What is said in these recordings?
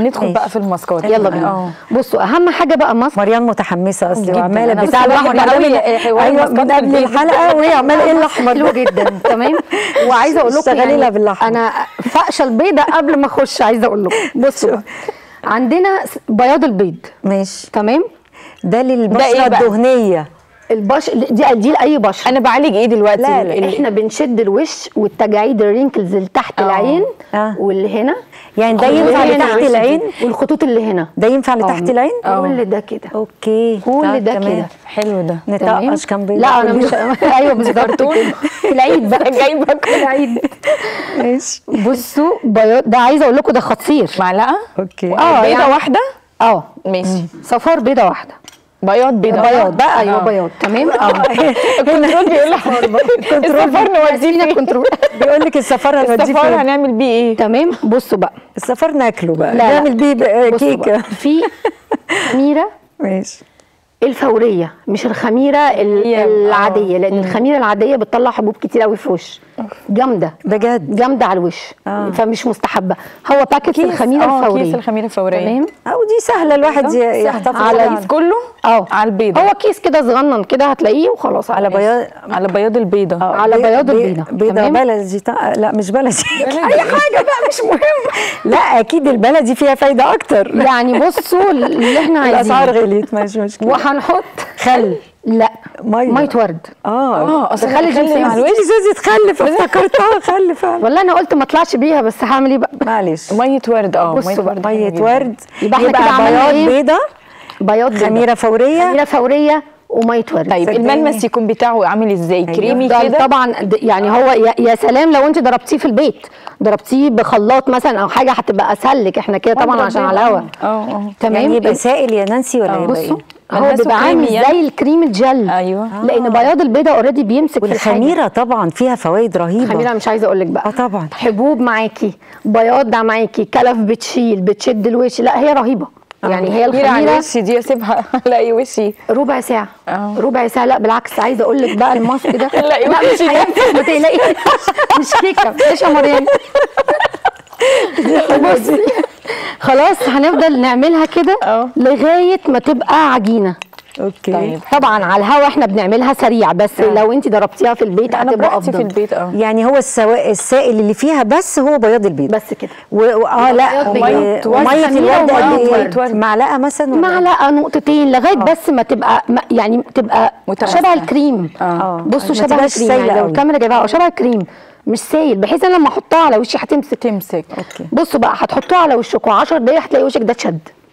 ندخل بقى في الماسكات. يلا بينا. بصوا اهم حاجه بقى ماسك. مريان متحمسه اصلي وعماله بتاع الاحمر ايوه من قبل الحلقه وهي عماله ايه الاحمر حلو جدا. تمام. وعايزه اقول لكم يعني بالأحمر. انا فاقشه البيضه قبل ما اخش. عايزه اقول لكم بصوا عندنا بياض البيض. ماشي تمام. ده للبشره الدهنيه. دي لاي بشره. انا بعالج ايه دلوقتي؟ لا احنا بنشد الوش والتجاعيد الرينكلز اللي تحت العين واللي هنا. يعني ده ينفع لتحت العين والخطوط اللي هنا. ده ينفع لتحت العين؟ كل ده كده. اوكي كل ده كده. حلو ده. نطقش كام بيضه. لا انا مش ايوه بالظبط كده. في العيد بقى جايبه كل العيد. ماشي. بصوا بياض ده عايزه اقول لكم ده خطير. معلقه. اوكي. بيضه يعني واحده. ماشي. صفار بيضه واحده. بياض بياض بقى. ايوه بياض. تمام. الكنترول بيقول لك الصفار نوديه الكنترول بيقول لك الصفار هنوديه الصفار هنعمل بيه ايه؟ تمام. بصوا بقى الصفار ناكله بقى لا نعمل بيه كيكه. في خميره ماشي الفوريه مش الخميره العاديه لان الخميره العاديه بتطلع حبوب كتير قوي في الوش جامده بجد جامده على الوش فمش مستحبه. هو باكيت الخميره الفوريه. كيس الخميره الفوريه تمام. دي سهله الواحد يحتفظ على الكيس كله. على البيضه. هو كيس كده صغنن كده هتلاقيه وخلاص. على بياض البيضه. على بياض البيضه. بيضه بلدي. لا مش بلدي. اي حاجه بقى مش مهم. لا اكيد البلدي فيها فايده اكتر. يعني بصوا اللي احنا عايزينه. الاسعار غليت مش مشكله. وهنحط خل. لا ميه ورد. اصل خلي جنسي مع الوش جوزي تخلف افتكرتها خل فعلا. والله انا قلت ما اطلعش بيها بس هعمل ايه بقى؟ معلش ميه ورد. ميه ورد. يبقى احنا كده عملنا بياض بيضه بياض خميره فوريه وميه ورد. طيب الملمس يكون بتاعه عامل ازاي؟ كريمي كده طبعا. يعني هو يا سلام لو انت ضربتيه في البيت ضربتيه بخلاط مثلا او حاجه هتبقى اسهل لك. احنا كده طبعا عشان على الهوا. تمام. يعني يبقى سائل يا نانسي ولا يبقى بصوا هو بيبقى عامل زي الكريم الجل. ايوه لان بياض البيضه اوريدي بيمسك في الخميره طبعا فيها فوائد رهيبه. الخميره مش عايزه اقول لك بقى. طبعا حبوب معاكي بياض ده معاكي كلف بتشيل بتشد الوش. لا هي رهيبه. يعني هي الخميره على وشي دي اسيبها الاقي وشي ربع ساعه. ربع ساعه. لا بالعكس عايزه اقول لك بقى الماسك ده الاقي وشي ما تقلقيش مش كيكه مش يا مريم. بصي خلاص هنفضل نعملها كده لغايه ما تبقى عجينه. اوكي. طيب. طبعا على الهوا احنا بنعملها سريع بس لو انت ضربتيها في البيت هتبقى افضل. في البيت يعني هو السائل اللي فيها بس هو بياض البيض بس كده. لا وميه الورد قد ايه؟ معلقه مثلا معلقه نقطتين لغايه بس ما تبقى يعني تبقى شبه الكريم. بصوا شبه الكريم. يعني لو الكاميرا جايباها شبه الكريم مش سايل بحيث ان لما احطها على وشي هتمسك. اوكي. بصوا بقى هتحطوها على وشكم 10 دقايق هتلاقي وشك ده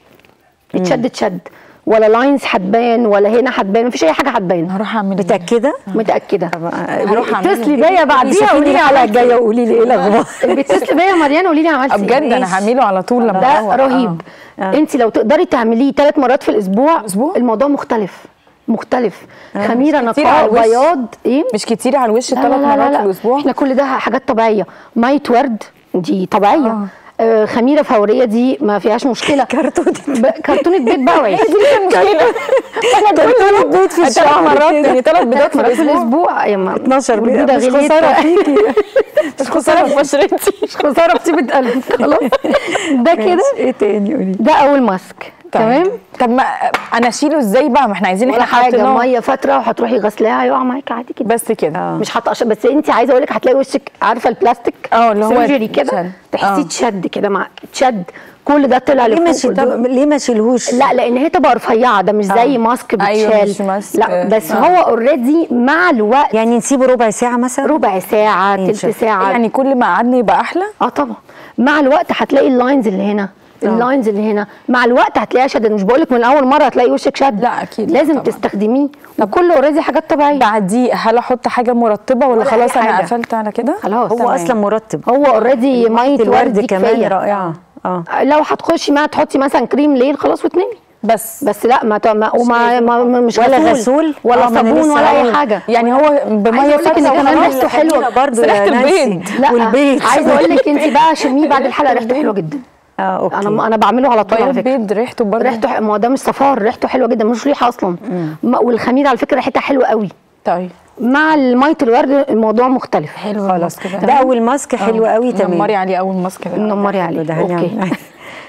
اتشد ولا لاينز هتبان ولا هنا هتبان مفيش اي حاجه هتبان. هروح اعمل متاكده. هروح اعمل اتصلي بيا بعديها قولي لي على الجايه وقولي لي ايه الاخبار. بتصلي بيا مريان قولي لي عملتي ايه. بجد انا هعمله على طول لما ده رهيب. انت لو تقدري تعمليه 3 مرات في الاسبوع الموضوع مختلف. خميره نقاء بياض ايه مش كتير على الوش 3 مرات في الاسبوع. احنا كل ده حاجات طبيعيه. ميه ورد دي طبيعيه. خميره فوريه دي ما فيهاش مشكله. كرتونه بيض بقى وعيش. دي المشكله. احنا كرتونه بيض في الشهر مرات يعني 3 بيضات في الاسبوع. 12 بيضه مش خساره فيكي. مش خساره في بشرتي. مش خساره في طيبه قلبي. خلاص ده كده. ايه تاني قولي؟ ده اول ماسك. تمام. طب ما انا اشيله ازاي بقى؟ ما احنا عايزين احنا حاجه ميه فتره وهتروحي غسلاها هيقع معاكي عادي كده بس كده. مش هتقشر بس انت عايزه اقول لك هتلاقي وشك عارفه البلاستيك اللي هو سيرجري كده تحسيه تشد كده مع تشد كل ده طلع ليه ما شيلهوش؟ لا لان هي تبقى رفيعه ده مش زي ماسك بتشال. أيوة مش ماسك. لا بس هو اوريدي مع الوقت. يعني نسيبه ربع ساعه مثلا؟ ربع ساعه تلت ساعه. يعني كل ما قعدنا يبقى احلى. طبعا مع الوقت هتلاقي اللاينز اللي هنا اللاينز اللي هنا مع الوقت هتلاقيها شد. مش بقول لك من اول مره هتلاقي وشك شد. لا اكيد لازم طبعا تستخدميه. وكله اوريدي حاجات طبيعيه. بعديه هل احط حاجه مرطبه ولا خلاص انا قفلت على كده؟ خلاص هو اصلا مرطب. هو اوريدي ميه الورد كمان رائعه. لو هتخشي ما تحطي مثلا كريم ليل خلاص وتنامي بس لا ما مش ولا غسول ولا صابون ولا اي حاجه. يعني هو بميه فتره كمان ريحته حلوه برضه ريحه البيض. والبيض عايزه اقول لك انت بقى شميه بعد الحلقه ريحته حلوه جدا. اوكي. انا بعمله على طول على فكره. البيض ريحته برضه ما هو ده مش صفار ريحته حلوه جدا مش ريحه اصلا. والخميره على فكره ريحتها حلوه قوي. طيب مع الميه الورد الموضوع مختلف. حلو خلاص كده. ده اول ماسك حلو قوي. تمام نمري عليه اول ماسك ده. نمري عليه. اوكي.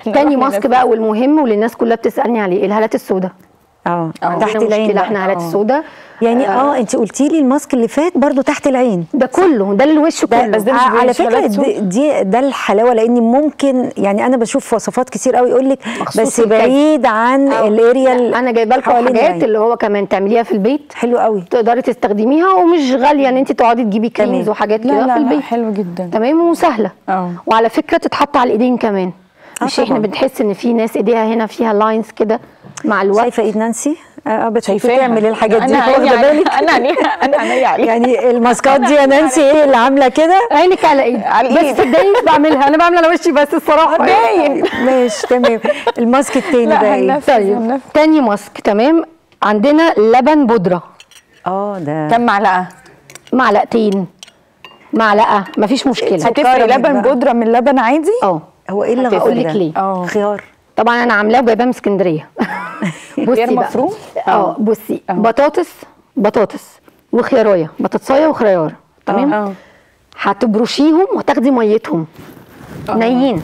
تاني ماسك بقى والمهم واللي الناس كلها بتسالني عليه، الهالات السوداء. تحت العين احنا الهالات السوداء يعني. انت قلتي لي الماسك اللي فات برضو تحت العين، ده كله، ده الوش كله. بس ده على فكره ده الحلاوه، لان ممكن يعني انا بشوف وصفات كتير قوي يقول لك بس بعيد عن الاريا. انا جايبه لكم حاجات اللي هو كمان تعمليها في البيت، حلو قوي، تقدري تستخدميها ومش غاليه ان انت تقعدي تجيبي كريمز وحاجات كده في البيت. حلو جدا تمام وسهله. وعلى فكره تتحط على الايدين كمان، مش احنا بنحس ان في ناس ايديها هنا فيها لاينز كده مع الوقت. شايفه ايد نانسي بتشوفي تعمل الحاجات دي، واخده بالك؟ انا عينيا عليها يعني الماسكات دي يا نانسي ايه اللي عامله كده؟ عينك على ايدي، بس صدقيني مش بعملها، انا بعمل على وشي بس الصراحه باين. ماشي تمام. الماسك التاني بقى ايه؟ طيب تاني ماسك تمام، عندنا لبن بودره. ده كم معلقه؟ معلقتين، معلقه مفيش مشكله. هتفرق لبن بودره من لبن عادي؟ هو ايه اللي هقول لك ليه؟ خيار. طبعا انا عاملاه وجايباه من اسكندريه. خيار مفروم؟ بصي بطاطس وخيارايه، بطاطسايه وخيار، تمام. هتبرشيهم وتاخدي ميتهم نيين.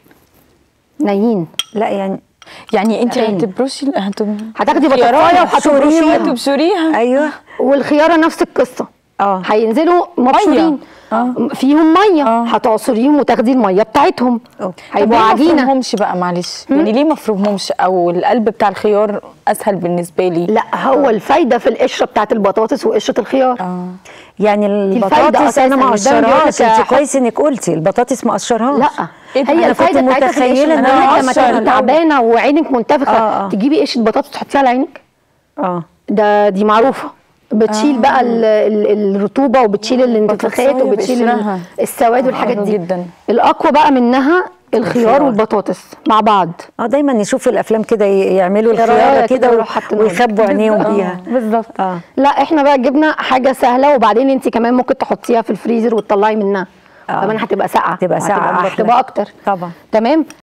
لا يعني انت هتبرشي هتاخدي بطاطسايه وهتبشريها. ايوه. والخياره نفس القصه، هينزلوا مبشورين فيهم ميه، هتعصريهم وتاخدي الميه بتاعتهم، هيبقوا عجينه. ما مفرومهمش بقى معلش، يعني ليه ما مفرومهمش؟ او القلب بتاع الخيار اسهل بالنسبه لي. لا هو الفايده في القشره بتاعت البطاطس وقشره الخيار. يعني البطاطس انا ما قشرهاش، انت كويس انك قلتي البطاطس ما قشرهاش. لا هي الفايده بتاعتها في القشره، انك لما تبقي تعبانه وعينك منتفخه تجيبي قشره بطاطس تحطيها على عينك. دي معروفه، بتشيل بقى الرطوبه وبتشيل الانتفاخات وبتشيل السواد والحاجات دي جدا. الاقوى بقى منها الخيار والبطاطس مع بعض. دايما نشوف الافلام كده يعملوا الخياره كده ويخبوا عينيهم بيها بالظبط. لا احنا بقى جبنا حاجه سهله، وبعدين انت كمان ممكن تحطيها في الفريزر وتطلعي منها كمان، هتبقى ساقعه، تبقى مرطبه اكتر طبعا. تمام.